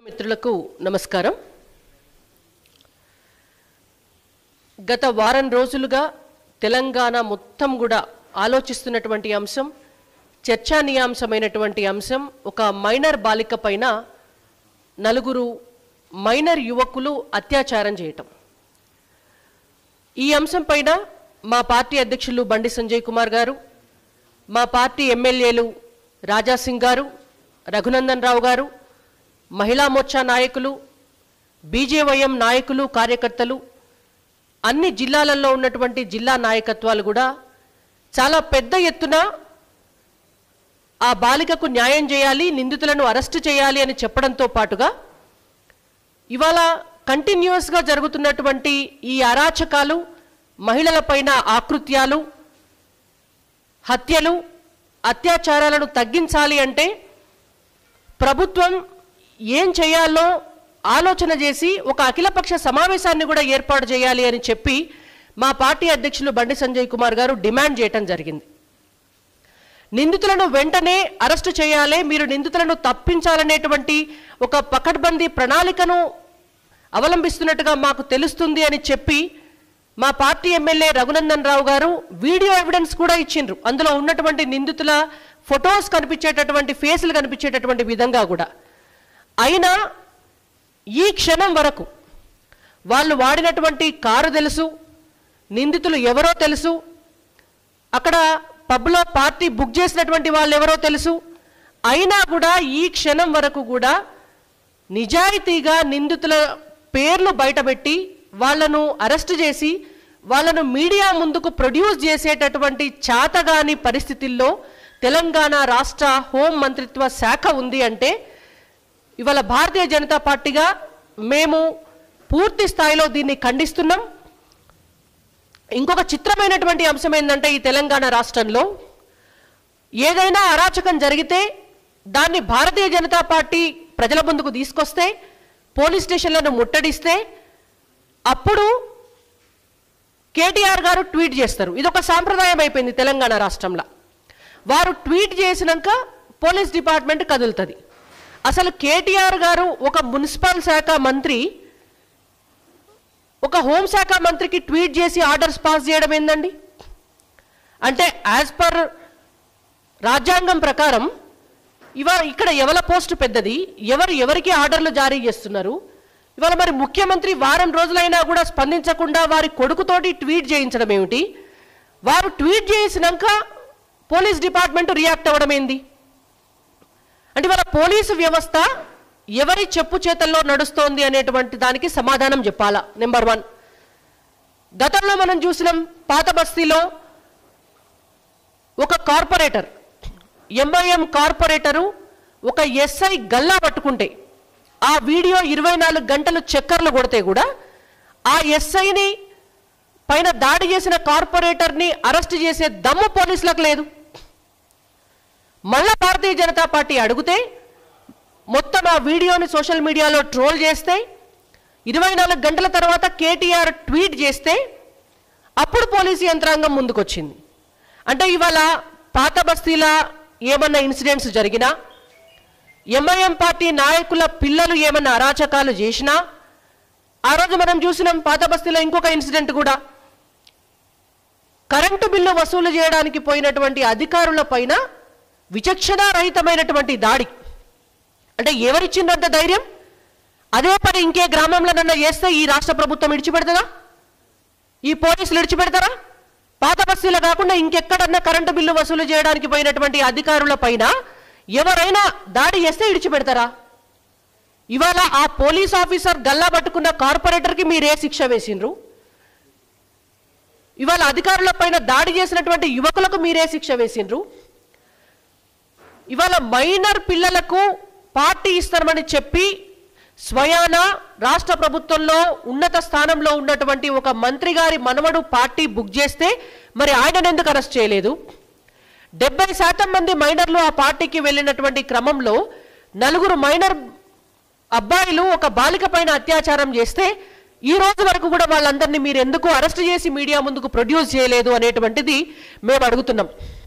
మిత్రులకు నమస్కారం. గత వారం రోజులుగా తెలంగాణ మొత్తం కూడా ఆలోచిస్తున్నటువంటి అంశం, చర్చానీయాంశమైనటువంటి అంశం, ఒక మైనర్ బాలిక పైన నలుగురు మైనర్ యువకులు అత్యాచారం చేయటం. ఈ అంశం పైన మా పార్టీ అధ్యక్షులు బండి సంజయ్ కుమార్ గారు, మా పార్టీ ఎమ్మెల్యేలు రాజా సింగ్ గారు, రఘునందన్ రావు గారు, మహిళా మోర్చా నాయకులు, బీజేవైఎం నాయకులు, కార్యకర్తలు, అన్ని జిల్లాలలో ఉన్నటువంటి జిల్లా నాయకత్వాలు కూడా చాలా పెద్ద ఎత్తున ఆ బాలికకు న్యాయం చేయాలి, నిందితులను అరెస్టు చేయాలి అని చెప్పడంతో పాటుగా ఇవాళ కంటిన్యూస్గా జరుగుతున్నటువంటి ఈ అరాచకాలు, మహిళలపైన ఆకృత్యాలు, హత్యలు, అత్యాచారాలను తగ్గించాలి అంటే ప్రభుత్వం ఏం చేయాలో ఆలోచన చేసి ఒక అఖిలపక్ష సమావేశాన్ని కూడా ఏర్పాటు చేయాలి అని చెప్పి మా పార్టీ అధ్యక్షులు బండి సంజయ్ కుమార్ గారు డిమాండ్ చేయటం జరిగింది. నిందితులను వెంటనే అరెస్టు చేయాలి, మీరు నిందితులను తప్పించాలనేటువంటి ఒక పకడ్బందీ ప్రణాళికను అవలంబిస్తున్నట్టుగా మాకు తెలుస్తుంది అని చెప్పి మా పార్టీ ఎమ్మెల్యే రఘునందన్ రావు గారు వీడియో ఎవిడెన్స్ కూడా ఇచ్చిండ్రు. అందులో ఉన్నటువంటి నిందితుల ఫొటోస్ కనిపించేటటువంటి, ఫేసులు కనిపించేటటువంటి విధంగా కూడా. అయినా ఈ క్షణం వరకు వాళ్ళు వాడినటువంటి కారు తెలుసు, నిందితులు ఎవరో తెలుసు, అక్కడ పబ్లో పార్టీ బుక్ చేసినటువంటి వాళ్ళు ఎవరో తెలుసు. అయినా కూడా ఈ క్షణం వరకు కూడా నిజాయితీగా నిందితుల పేర్లు బయటపెట్టి వాళ్ళను అరెస్ట్ చేసి వాళ్ళను మీడియా ముందుకు ప్రొడ్యూస్ చేసేటటువంటి చాతగాని పరిస్థితుల్లో తెలంగాణ రాష్ట్ర హోం మంత్రిత్వ శాఖ ఉంది అంటే ఇవాళ భారతీయ జనతా పార్టీగా మేము పూర్తి స్థాయిలో దీన్ని ఖండిస్తున్నాం. ఇంకొక చిత్రమైనటువంటి అంశం ఏంటంటే, ఈ తెలంగాణ రాష్ట్రంలో ఏదైనా అరాచకం జరిగితే దాన్ని భారతీయ జనతా పార్టీ ప్రజల ముందుకు తీసుకొస్తే, పోలీస్ స్టేషన్లను ముట్టడిస్తే అప్పుడు కేటీఆర్ గారు ట్వీట్ చేస్తారు. ఇది ఒక సాంప్రదాయం అయిపోయింది తెలంగాణ రాష్ట్రంలో. వారు ట్వీట్ చేసినాక పోలీస్ డిపార్ట్మెంట్ కదులుతుంది. అసలు కేటీఆర్ గారు ఒక మున్సిపల్ శాఖ మంత్రి ఒక హోంశాఖ మంత్రికి ట్వీట్ చేసి ఆర్డర్స్ పాస్ చేయడం ఏందండి? అంటే యాజ్ పర్ రాజ్యాంగం ప్రకారం ఇవాళ ఇక్కడ ఎవరి పోస్టు పెద్దది, ఎవరికి ఆర్డర్లు జారీ చేస్తున్నారు? ఇవాళ మరి ముఖ్యమంత్రి వారం రోజులైనా కూడా స్పందించకుండా వారి కొడుకుతోటి ట్వీట్ చేయించడం ఏమిటి? వారు ట్వీట్ చేసినాక పోలీస్ డిపార్ట్మెంట్ రియాక్ట్ అవ్వడం ఏంది? అంటే వాళ్ళ పోలీసు వ్యవస్థ ఎవరి చెప్పు చేతల్లో నడుస్తోంది అనేటువంటి దానికి సమాధానం చెప్పాలా. నెంబర్ 1, గతంలో మనం చూసినాం పాత బస్తీలో ఒక కార్పొరేటర్, ఎంఐఎం కార్పొరేటరు ఒక ఎస్ఐ గల్లా పట్టుకుంటే ఆ వీడియో 24 గంటలు చక్కర్లు కొడితే కూడా ఆ ఎస్ఐని పైన దాడి చేసిన కార్పొరేటర్ని అరెస్ట్ చేసే దమ్ము పోలీసులకు లేదు. మళ్ళా భారతీయ జనతా పార్టీ అడిగితే మొత్తం ఆ వీడియోని సోషల్ మీడియాలో ట్రోల్ చేస్తే 24 గంటల తర్వాత కేటీఆర్ ట్వీట్ చేస్తే అప్పుడు పోలీసు యంత్రాంగం ముందుకొచ్చింది. అంటే ఇవాళ పాత బస్తీల ఏమన్నా ఇన్సిడెంట్స్ జరిగినా, ఎంఐఎం పార్టీ నాయకుల పిల్లలు ఏమన్నా అరాచకాలు చేసినా, ఆ రోజు మనం చూసినాం పాత బస్తీలో ఇంకొక ఇన్సిడెంట్ కూడా, కరెంటు బిల్లు వసూలు చేయడానికి పోయినటువంటి అధికారుల పైన విచక్షణారహితమైనటువంటి దాడి. అంటే ఎవరిచ్చిందంత ధైర్యం? అదే పని ఇంకే గ్రామంలోనన్నా చేస్తే ఈ రాష్ట్ర ప్రభుత్వం విడిచిపెడతారా? ఈ పోలీసులు విడిచిపెడతారా? పాత బస్తీలో కాకుండా ఇంకెక్కడన్నా కరెంటు బిల్లు వసూలు చేయడానికి పోయినటువంటి అధికారుల పైన ఎవరైనా దాడి చేస్తే విడిచిపెడతారా? ఇవాళ ఆ పోలీస్ ఆఫీసర్ గల్లా పట్టుకున్న కార్పొరేటర్కి మీరే శిక్ష వేసిండ్రు, ఇవాళ అధికారుల పైన దాడి చేసినటువంటి యువకులకు మీరే శిక్ష వేసిండ్రు. ఇవాళ మైనర్ పిల్లలకు పార్టీ ఇస్తామని చెప్పి స్వయాన రాష్ట్ర ప్రభుత్వంలో ఉన్నత స్థానంలో ఉన్నటువంటి ఒక మంత్రి గారి మనవడు పార్టీ బుక్ చేస్తే మరి ఆయనను ఎందుకు అరెస్ట్ చేయలేదు? 70% మంది మైనర్లు ఆ పార్టీకి వెళ్ళినటువంటి క్రమంలో 4 మైనర్ అబ్బాయిలు ఒక బాలిక పైన అత్యాచారం చేస్తే ఈ రోజు వరకు కూడా వాళ్ళందరినీ మీరు ఎందుకు అరెస్ట్ చేసి మీడియా ముందుకు ప్రొడ్యూస్ చేయలేదు అనేటువంటిది మేము అడుగుతున్నాం.